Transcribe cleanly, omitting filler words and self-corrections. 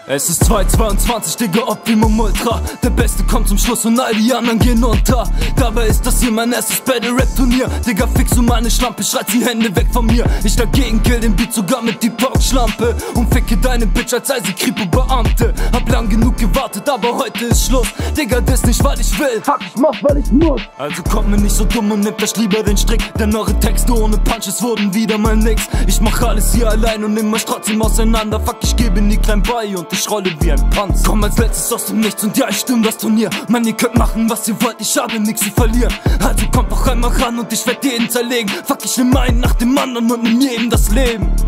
Es ist 2:22, Digga, Optimum Ultra. Der Beste kommt zum Schluss und all die anderen gehen unter. Dabei ist das hier mein erstes Battle-Rap-Turnier. Digga, fix du meine Schlampe, schreit die Hände weg von mir. Ich dagegen kill den Beat sogar mit die Talk-Schlampe und ficke deine Bitch, als sei sie Kripo-Beamte. Hab lang genug gewartet, aber heute ist Schluss. Digga, das nicht, weil ich will, fuck, ich mach, weil ich muss. Also kommt mir nicht so dumm und nimmt euch lieber den Strick, denn eure Texte ohne Punches wurden wieder mal nix. Ich mach alles hier allein und nimm euch trotzdem auseinander. Fuck, ich gebe nie klein bei und ich rolle wie ein Panzer. Komm als letztes aus dem Nichts und ja, ich stimme das Turnier. Mann, ihr könnt machen, was ihr wollt, ich habe nichts zu verlieren. Also kommt doch einmal ran und ich werd jeden zerlegen. Fuck, ich nehm einen nach dem anderen und nimm jedem das Leben.